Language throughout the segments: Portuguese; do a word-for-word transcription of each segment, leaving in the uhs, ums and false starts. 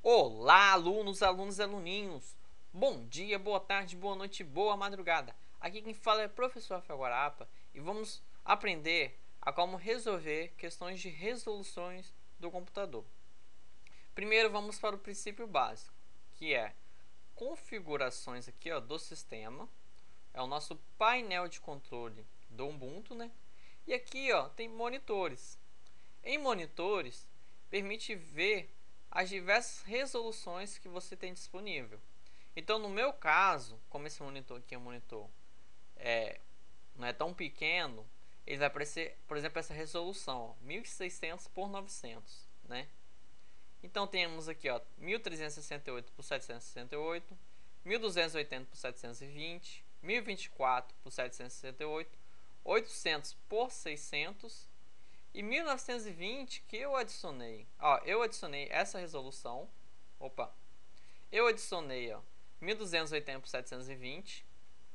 Olá, alunos, alunos e aluninhos! Bom dia, boa tarde, boa noite, boa madrugada! Aqui quem fala é o professor Rafael Guarapa e vamos aprender a como resolver questões de resoluções do computador. Primeiro vamos para o princípio básico, que é configurações aqui, ó, do sistema. É o nosso painel de controle do Ubuntu, né? E aqui, ó, tem monitores. Em monitores, permite ver as diversas resoluções que você tem disponível. Então, no meu caso, como esse monitor aqui é um monitor é, não é tão pequeno, ele vai aparecer, por exemplo, essa resolução, ó, mil e seiscentos por novecentos, né? Então, temos aqui, ó, mil trezentos e sessenta e oito por setecentos e sessenta e oito, mil duzentos e oitenta por setecentos e vinte, mil e vinte e quatro por setecentos e sessenta e oito, oitocentos por seiscentos e mil novecentos e vinte que eu adicionei. Ó, eu adicionei essa resolução. Opa. Eu adicionei, ó, mil duzentos e oitenta por setecentos e vinte.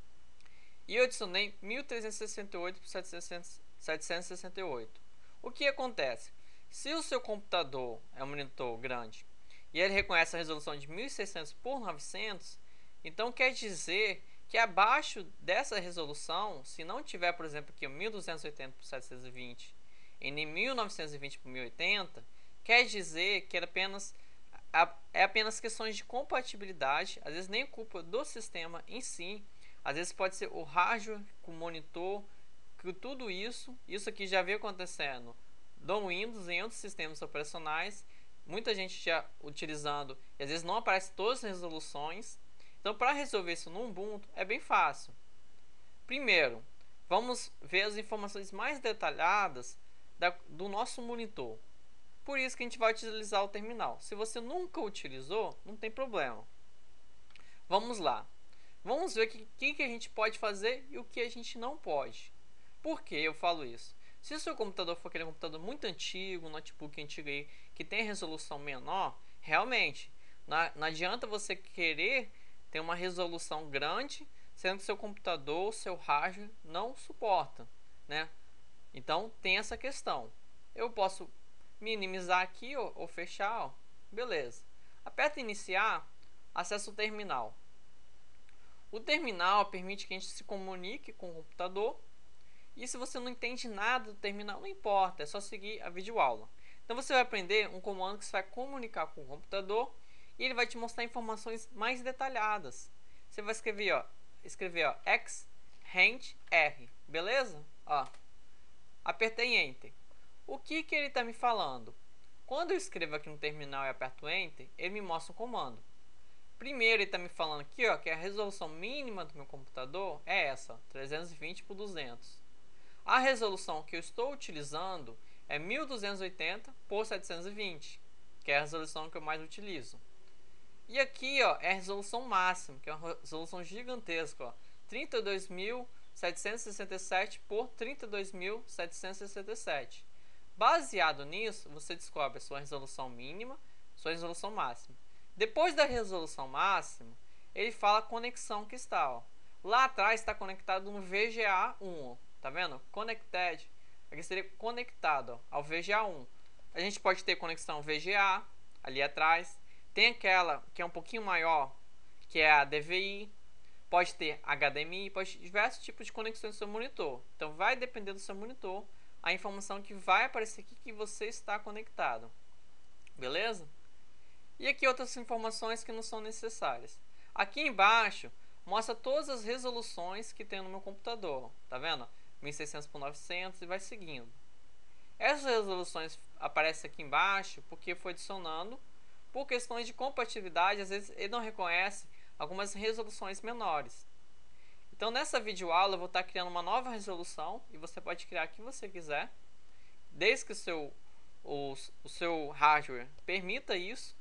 E eu adicionei mil trezentos e sessenta e oito por setecentos e sessenta e oito. O que acontece? Se o seu computador é um monitor grande e ele reconhece a resolução de mil e seiscentos por novecentos, então quer dizer que abaixo dessa resolução, se não tiver, por exemplo, aqui mil duzentos e oitenta por setecentos e vinte em mil novecentos e vinte por mil e oitenta, quer dizer que era apenas, é apenas questões de compatibilidade, às vezes nem culpa do sistema em si, às vezes pode ser o hardware com o monitor, que tudo isso, isso aqui já veio acontecendo no Windows e em outros sistemas operacionais, muita gente já utilizando, e às vezes não aparece todas as resoluções. Então, para resolver isso no Ubuntu é bem fácil. Primeiro, vamos ver as informações mais detalhadas da, do nosso monitor. Por isso que a gente vai utilizar o terminal. Se você nunca utilizou, não tem problema. Vamos lá. Vamos ver o que, que, que a gente pode fazer e o que a gente não pode. Por que eu falo isso? Se o seu computador for aquele computador muito antigo, um notebook antigo aí, que tem resolução menor, realmente, não, não adianta você querer ter uma resolução grande, sendo que seu computador, seu hardware não suporta, né? Então tem essa questão. Eu posso minimizar aqui ou, ou fechar, ó. Beleza. Aperta iniciar, acessa o terminal. O terminal permite que a gente se comunique com o computador. E se você não entende nada do terminal, não importa, é só seguir a videoaula. Então você vai aprender um comando que você vai comunicar com o computador e ele vai te mostrar informações mais detalhadas. Você vai escrever, ó, escrever, ó, x rand r, beleza? Ó, apertei Enter. O que que ele está me falando? Quando eu escrevo aqui no terminal e aperto Enter, ele me mostra um comando. Primeiro ele está me falando aqui, ó, que a resolução mínima do meu computador é essa, trezentos e vinte por duzentos. A resolução que eu estou utilizando é mil duzentos e oitenta por setecentos e vinte, que é a resolução que eu mais utilizo. E aqui, ó, é a resolução máxima, que é uma resolução gigantesca, ó, trinta e dois mil setecentos e sessenta e sete por trinta e dois mil setecentos e sessenta e sete. Baseado nisso, você descobre a sua resolução mínima, sua resolução máxima. Depois da resolução máxima, ele fala a conexão que está, ó. Lá atrás está conectado no V G A um, tá vendo? Connected, aqui seria conectado, ó, ao V G A um. A gente pode ter conexão V G A ali atrás. Tem aquela que é um pouquinho maior, que é a D V I. Pode ter H D M I, pode ter diversos tipos de conexões no seu monitor. Então vai depender do seu monitor a informação que vai aparecer aqui que você está conectado. Beleza? E aqui outras informações que não são necessárias. Aqui embaixo mostra todas as resoluções que tem no meu computador. Tá vendo? mil e seiscentos por novecentos e vai seguindo. Essas resoluções aparecem aqui embaixo porque foi adicionando por questões de compatibilidade. Às vezes ele não reconhece algumas resoluções menores. Então nessa videoaula eu vou estar criando uma nova resolução e você pode criar a que você quiser, desde que o seu, o, o seu hardware permita isso.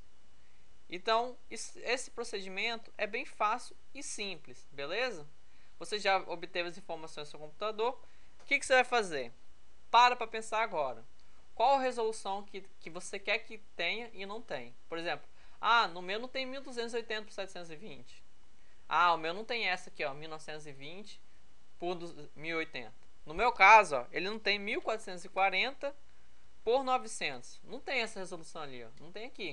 Então esse procedimento é bem fácil e simples, beleza? Você já obteve as informações do seu computador. O que, que você vai fazer? Para para pensar agora. Qual a resolução que, que você quer que tenha e não tem? Por exemplo, ah, no meu não tem mil duzentos e oitenta por setecentos e vinte. Ah, o meu não tem essa aqui, ó, mil novecentos e vinte por mil e oitenta. No meu caso, ó, ele não tem mil quatrocentos e quarenta por novecentos. Não tem essa resolução ali, ó, não tem aqui.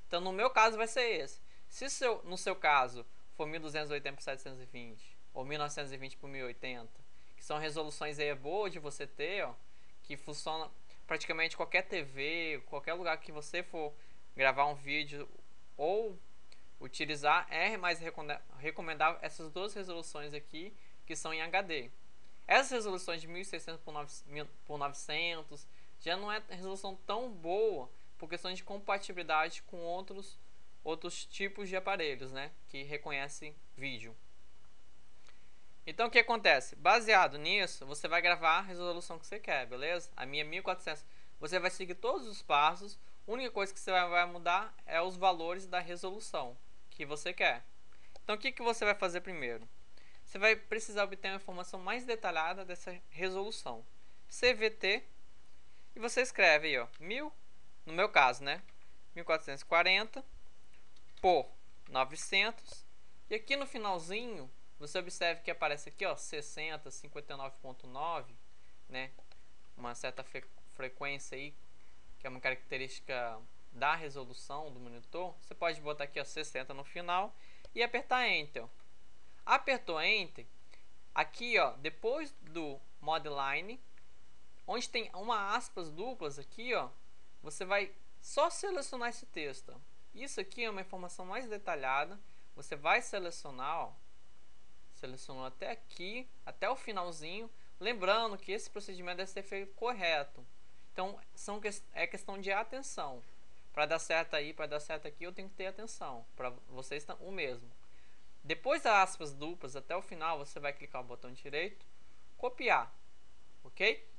Então no meu caso vai ser esse. Se seu, no seu caso for mil duzentos e oitenta por setecentos e vinte ou mil novecentos e vinte por mil e oitenta, que são resoluções aí boas de você ter, ó, que funciona praticamente qualquer T V, qualquer lugar que você for gravar um vídeo ou utilizar, é mais recomendável essas duas resoluções aqui que são em H D. Essas resoluções de mil e seiscentos por novecentos já não é resolução tão boa por questão de compatibilidade com outros outros tipos de aparelhos, né, que reconhecem vídeo. Então o que acontece? Baseado nisso, você vai gravar a resolução que você quer, beleza? A minha é mil e quatrocentos. Você vai seguir todos os passos. A única coisa que você vai mudar é os valores da resolução que você quer. Então o que, que você vai fazer primeiro? Você vai precisar obter uma informação mais detalhada dessa resolução. C V T. E você escreve aí, ó, mil, no meu caso, né? mil quatrocentos e quarenta por novecentos. E aqui no finalzinho, você observa que aparece aqui, ó, sessenta, cinquenta e nove ponto nove, né? Uma certa fre frequência aí, que é uma característica da resolução do monitor. Você pode botar aqui, ó, sessenta no final e apertar Enter. Apertou Enter, aqui, ó, depois do Modline, onde tem uma aspas duplas aqui, ó, você vai só selecionar esse texto. Isso aqui é uma informação mais detalhada. Você vai selecionar, ó, selecionou até aqui, até o finalzinho, lembrando que esse procedimento deve ser feito correto. Então, são, é questão de atenção. Para dar certo aí, para dar certo aqui, eu tenho que ter atenção. Para vocês o mesmo. Depois das aspas duplas até o final, você vai clicar no botão direito, copiar, ok?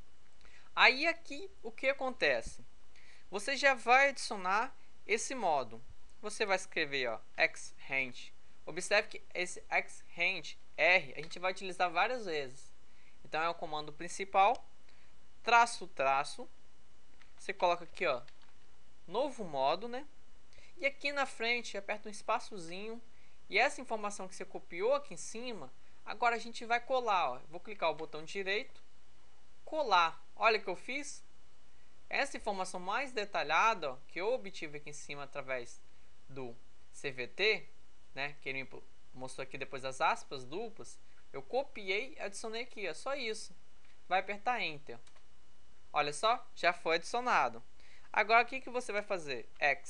Aí aqui o que acontece? Você já vai adicionar esse modo. Você vai escrever, ó, Xrand. Observe que esse Xrand R a gente vai utilizar várias vezes. Então é o comando principal, traço traço. Você coloca aqui, ó, novo modo, né? E aqui na frente aperta um espaçozinho. E essa informação que você copiou aqui em cima, agora a gente vai colar, ó. Vou clicar o botão direito, colar. Olha o que eu fiz. Essa informação mais detalhada, ó, que eu obtive aqui em cima através do C V T, né, que ele me mostrou aqui depois das aspas duplas, eu copiei e adicionei aqui, é só isso. Vai apertar Enter. Olha só, já foi adicionado. Agora o que, que você vai fazer?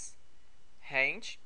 Xrand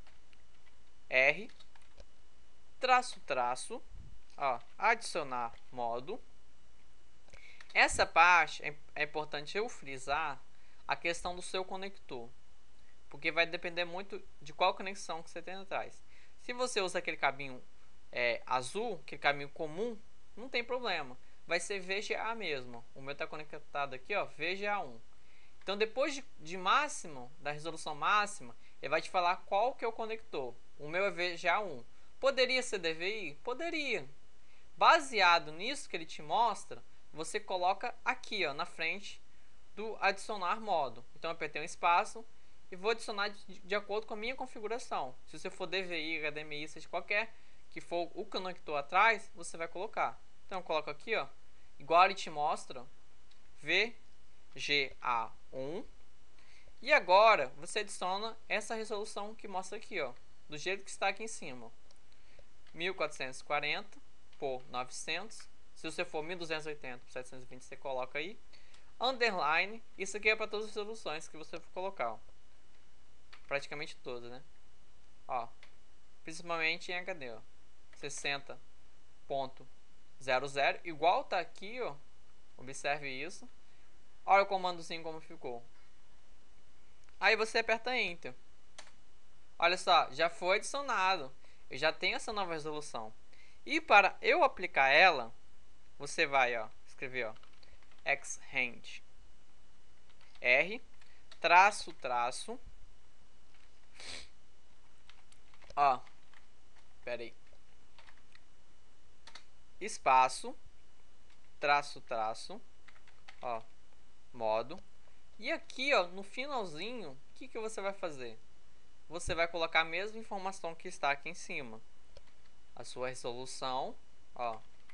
R traço traço, ó, adicionar modo. Essa parte é, é importante eu frisar a questão do seu conector, porque vai depender muito de qual conexão que você tem atrás. Se você usa aquele cabinho é, azul, aquele cabinho comum, não tem problema, vai ser V G A mesmo. O meu está conectado aqui, ó, V G A um. Então depois de, de máximo, da resolução máxima, ele vai te falar qual que é o conector. O meu é V G A um. Poderia ser D V I? Poderia. Baseado nisso que ele te mostra, você coloca aqui, ó, na frente do adicionar modo. Então eu apertei um espaço e vou adicionar de, de acordo com a minha configuração. Se você for D V I, H D M I, seja qualquer que for o conector atrás, você vai colocar. Então eu coloco aqui, ó, igual ele te mostra, V G A um. E agora você adiciona essa resolução que mostra aqui, ó, do jeito que está aqui em cima. mil quatrocentos e quarenta por novecentos. Se você for mil duzentos e oitenta por setecentos e vinte, você coloca aí. Underline. Isso aqui é para todas as resoluções que você for colocar, ó. Praticamente todas, né? Ó, principalmente em H D, ó, sessenta ponto zero zero. Igual tá aqui, ó. Observe isso. Olha o comandozinho como ficou. Aí você aperta Enter. Olha só, já foi adicionado. Eu já tenho essa nova resolução. E para eu aplicar ela, você vai, ó, escrever, ó, Xrand R traço traço, ó, pera aí, espaço, traço traço, ó, modo. E aqui, ó, no finalzinho, o que que você vai fazer? Você vai colocar a mesma informação que está aqui em cima. A sua resolução, ó,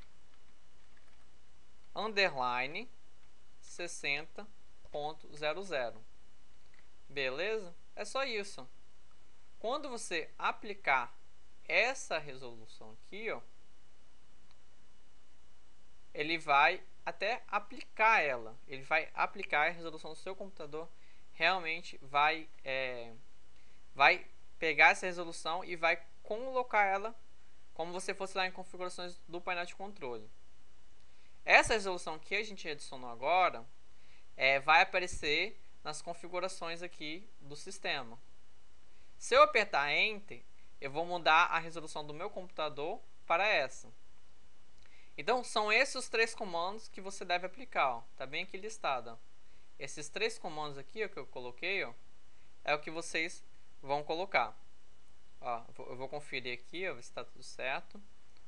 underline sessenta ponto zero zero. Beleza? É só isso. quando você aplicar essa resolução aqui, ó, ele vai até aplicar ela. Ele vai aplicar a resolução do seu computador. Realmente vai, é, vai pegar essa resolução e vai colocar ela como você fosse lá em configurações do painel de controle. Essa resolução que a gente adicionou agora é, vai aparecer nas configurações aqui do sistema. Se eu apertar Enter, eu vou mudar a resolução do meu computador para essa. Então, são esses os três comandos que você deve aplicar. Ó. Tá bem aqui listado. Ó. Esses três comandos aqui ó, que eu coloquei, ó, é o que vocês vão colocar. Ó, eu vou conferir aqui, ó, ver se está tudo certo.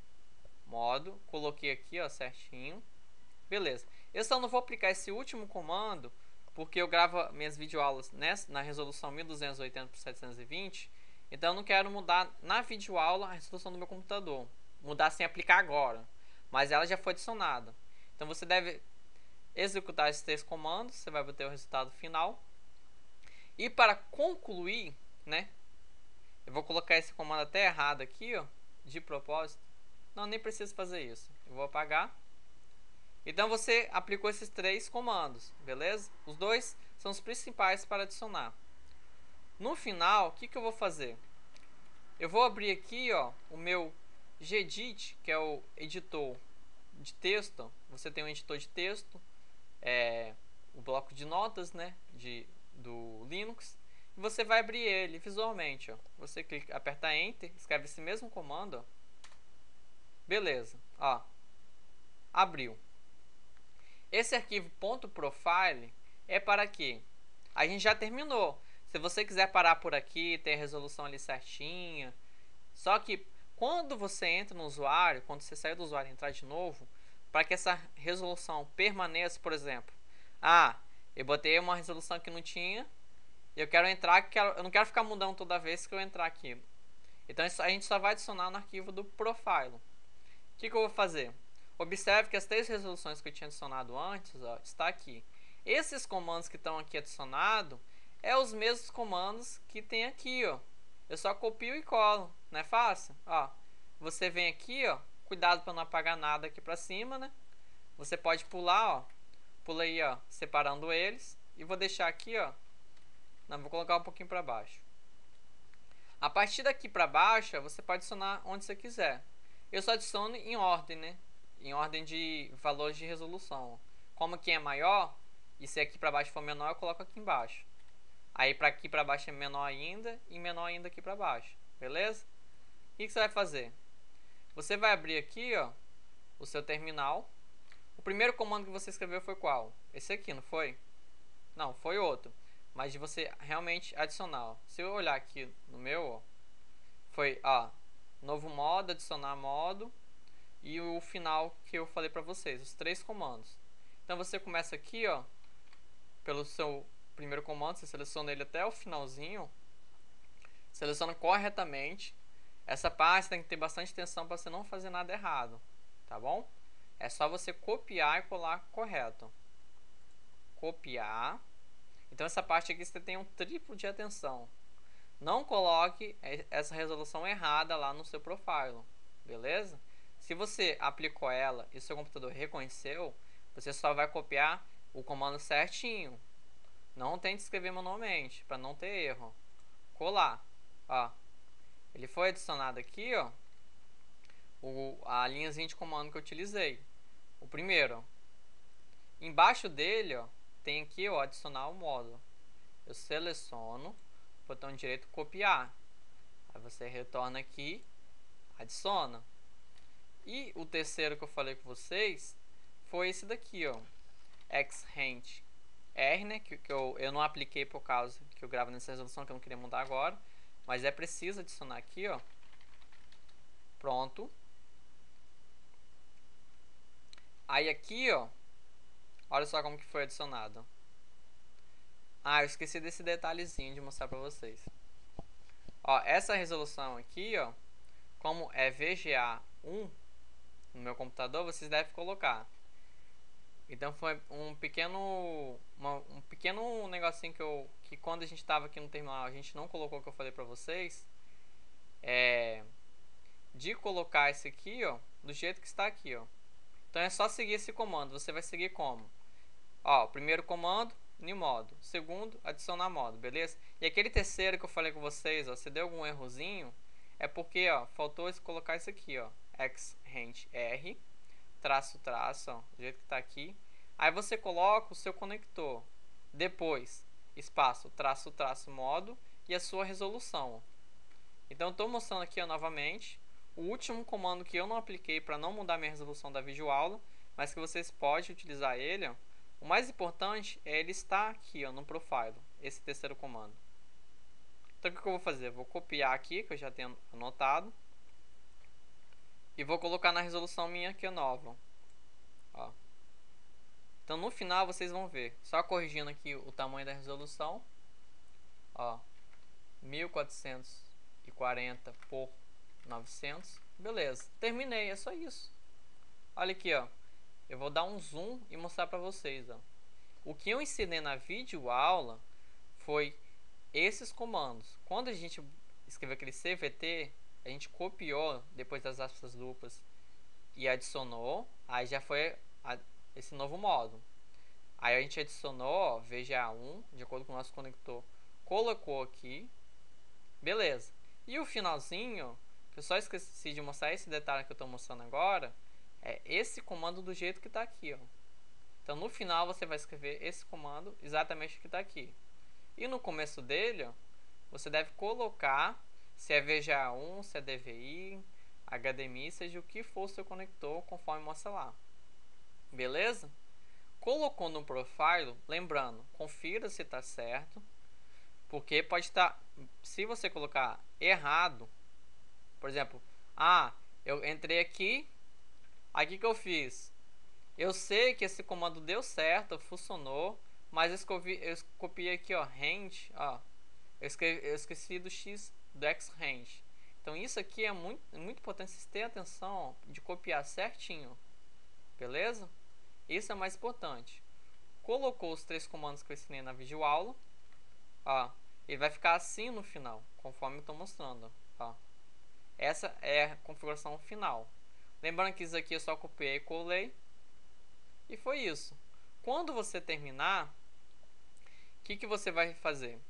Modo, coloquei aqui, ó, certinho. Beleza. Eu só não vou aplicar esse último comando porque eu gravo minhas videoaulas nessa, na resolução mil duzentos e oitenta por setecentos e vinte. Então eu não quero mudar na videoaula a resolução do meu computador. Mudar sem aplicar agora. Mas ela já foi adicionada. Então você deve executar esses três comandos. Você vai obter o resultado final. E para concluir, né? Eu vou colocar esse comando até errado aqui, ó, de propósito. Não, nem preciso fazer isso. Eu vou apagar. Então você aplicou esses três comandos, beleza? Os dois são os principais para adicionar. No final, o que, que eu vou fazer? Eu vou abrir aqui, ó, o meu Gedit, que é o editor de texto. Você tem um editor de texto, é, o bloco de notas, né, de, do Linux. E você vai abrir ele visualmente. Ó. Você clica, aperta Enter, escreve esse mesmo comando. Ó. Beleza, ó, abriu. Esse arquivo .profile é para quê? A gente já terminou. Se você quiser parar por aqui, tem a resolução ali certinha. Só que quando você entra no usuário, quando você sair do usuário e entrar de novo, para que essa resolução permaneça, por exemplo, ah, eu botei uma resolução que não tinha, e eu quero entrar, eu não quero ficar mudando toda vez que eu entrar aqui. Então a gente só vai adicionar no arquivo do profile. O que, que eu vou fazer? Observe que as três resoluções que eu tinha adicionado antes, ó, está aqui. Esses comandos que estão aqui adicionados é os mesmos comandos que tem aqui, ó. Eu só copio e colo, não é fácil? Ó, você vem aqui, ó, cuidado para não apagar nada aqui para cima, né? Você pode pular, ó, pula aí, ó, separando eles e vou deixar aqui, ó. Não, vou colocar um pouquinho para baixo. A partir daqui para baixo, ó, você pode adicionar onde você quiser. Eu só adiciono em ordem, né? Em ordem de valores de resolução. Como aqui é maior, e se aqui para baixo for menor, eu coloco aqui embaixo. Aí para aqui para baixo é menor ainda, e menor ainda aqui para baixo. Beleza? O que, que você vai fazer? Você vai abrir aqui, ó, o seu terminal. O primeiro comando que você escreveu foi qual? Esse aqui, não foi? Não, foi outro. Mas de você realmente adicionar. Ó. Se eu olhar aqui no meu, ó, foi, ó, novo modo, adicionar modo. E o final que eu falei para vocês, os três comandos. Então você começa aqui, ó, pelo seu primeiro comando, você seleciona ele até o finalzinho, seleciona corretamente. Essa parte tem que ter bastante atenção para você não fazer nada errado, tá bom? É só você copiar e colar correto. Copiar. Então essa parte aqui você tem um triplo de atenção. Não coloque essa resolução errada lá no seu profile, beleza? Se você aplicou ela e o seu computador reconheceu, você só vai copiar o comando certinho. Não tente escrever manualmente, para não ter erro. Colar. Ó. Ele foi adicionado aqui, ó, o, a linhazinha de comando que eu utilizei. O primeiro. Embaixo dele, ó, tem aqui, ó, adicionar o módulo. Eu seleciono, botão direito copiar. Aí você retorna aqui, adiciona. E o terceiro que eu falei com vocês foi esse daqui, ó, Xrand R, né, que, que eu, eu não apliquei por causa que eu gravo nessa resolução, que eu não queria mudar agora, mas é preciso adicionar aqui, ó. Pronto. Aí aqui, ó, olha só como que foi adicionado. Ah, eu esqueci desse detalhezinho de mostrar pra vocês. Ó, essa resolução aqui, ó, como é V G A um no meu computador, vocês devem colocar Então foi um pequeno uma, um pequeno negocinho que eu que quando a gente estava aqui no terminal a gente não colocou, que eu falei para vocês, é de colocar esse aqui, ó, do jeito que está aqui, ó. Então é só seguir esse comando. Você vai seguir como? Ó, primeiro comando, new modo. Segundo, adicionar modo, beleza? E aquele terceiro que eu falei com vocês, ó, se deu algum errozinho, é porque, ó, faltou colocar isso aqui, ó, xrand r, traço, traço, ó, do jeito que tá aqui. Aí você coloca o seu conector. Depois, espaço, traço, traço, modo e a sua resolução. Então, estou mostrando aqui, ó, novamente o último comando que eu não apliquei para não mudar minha resolução da videoaula, mas que vocês podem utilizar ele, ó. O mais importante é ele estar aqui, ó, no profile, esse terceiro comando. Então o que eu vou fazer? Eu vou copiar aqui, que eu já tenho anotado, e vou colocar na resolução minha aqui nova. Ó. Então no final vocês vão ver, só corrigindo aqui o tamanho da resolução, ó, mil quatrocentos e quarenta por novecentos, beleza, terminei, é só isso. Olha aqui, ó, eu vou dar um zoom e mostrar para vocês, ó. O que eu ensinei na videoaula foi esses comandos. Quando a gente escreveu aquele C V T, a gente copiou depois das aspas duplas e adicionou, aí já foi a, esse novo modo. Aí a gente adicionou V G A um, de acordo com o nosso conector, colocou aqui, beleza. E o finalzinho, que eu só esqueci de mostrar esse detalhe que eu estou mostrando agora, é esse comando do jeito que está aqui, ó. Então no final você vai escrever esse comando exatamente o que está aqui. E no começo dele, ó, você deve colocar se é V G A um, se é D V I, H D M I, seja o que for o seu conector, conforme mostra lá. Beleza? Colocou no profile, lembrando, confira se está certo, porque pode estar, se você colocar errado, por exemplo, ah, eu entrei aqui, aqui que eu fiz, eu sei que esse comando deu certo, funcionou, mas eu, escovi, eu copiei aqui, ó, range, ó, eu, escrevi, eu esqueci do x do xrand. Então isso aqui é muito, muito importante vocês terem atenção de copiar certinho, beleza? Isso é mais importante. Colocou os três comandos que eu ensinei na videoaula, ó, ele vai ficar assim no final, conforme eu estou mostrando, ó. Essa é a configuração final. Lembrando que isso aqui eu só copiei e colei. E foi isso. Quando você terminar, o que, que você vai fazer?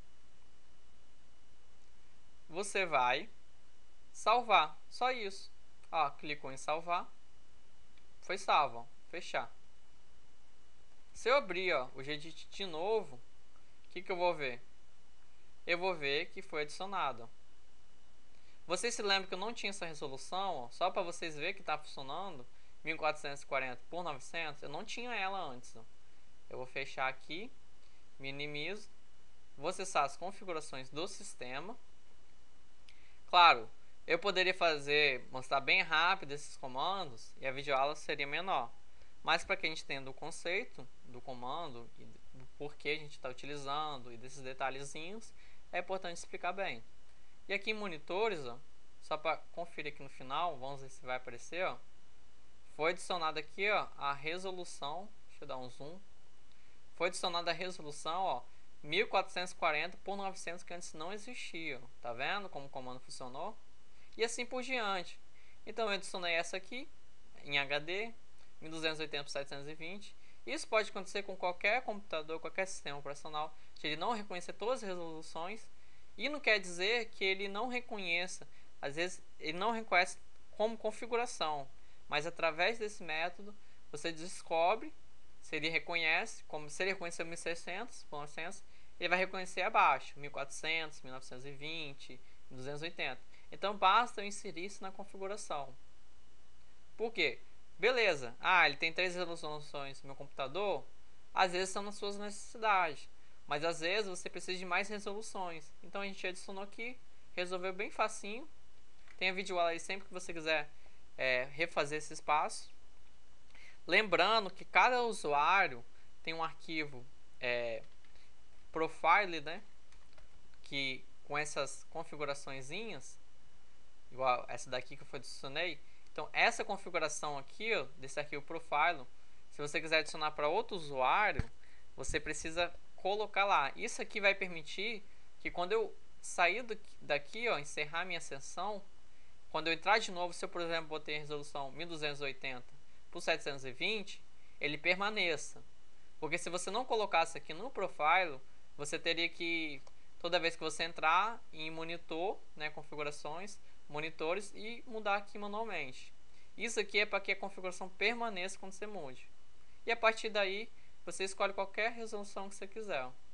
Você vai salvar. Só isso. Ó, clicou em salvar. Foi salvo. Ó, fechar. Se eu abrir, ó, o Gedit de novo, o que, que eu vou ver? Eu vou ver que foi adicionado. Vocês se lembram que eu não tinha essa resolução? Ó, só para vocês verem que está funcionando. mil quatrocentos e quarenta por novecentos, eu não tinha ela antes. Ó. Eu vou fechar aqui, minimizo, vou acessar as configurações do sistema. Claro, eu poderia fazer, mostrar bem rápido esses comandos e a videoaula seria menor. Mas para que a gente entenda o conceito do comando e do porquê a gente está utilizando e desses detalhezinhos, é importante explicar bem. E aqui em monitores, ó, só para conferir aqui no final, vamos ver se vai aparecer, ó. Foi adicionada aqui, ó, a resolução, deixa eu dar um zoom. Foi adicionada a resolução, ó, mil quatrocentos e quarenta por novecentos, que antes não existia. Tá vendo como o comando funcionou? E assim por diante. Então eu adicionei essa aqui em H D, mil duzentos e oitenta por setecentos e vinte. Isso pode acontecer com qualquer computador, qualquer sistema operacional, de ele não reconhecer todas as resoluções. E não quer dizer que ele não reconheça, às vezes ele não reconhece como configuração, mas através desse método você descobre se ele reconhece, como se ele reconhecer mil e seiscentos por novecentos, ele vai reconhecer abaixo, mil e quatrocentos, mil novecentos e vinte, mil duzentos e oitenta. Então basta eu inserir isso na configuração. Por quê? Beleza, ah, ele tem três resoluções no meu computador, às vezes são nas suas necessidades. Mas às vezes você precisa de mais resoluções. Então a gente adicionou aqui, resolveu bem facinho. Tem a videoaula aí sempre que você quiser é, refazer esse espaço. Lembrando que cada usuário tem um arquivo é, profile, né? Que com essas configuraçõezinhas, igual essa daqui que eu adicionei. Então essa configuração aqui, ó, desse arquivo profile, Se você quiser adicionar para outro usuário, você precisa colocar lá. Isso aqui vai permitir que quando eu sair daqui, ó, encerrar minha sessão, quando eu entrar de novo, se eu, por exemplo, botei a resolução mil duzentos e oitenta por setecentos e vinte, ele permaneça. Porque se você não colocasse aqui no profile, você teria que, toda vez que você entrar em monitor, né, configurações, monitores, e mudar aqui manualmente. Isso aqui é para que a configuração permaneça quando você mude. E a partir daí, você escolhe qualquer resolução que você quiser.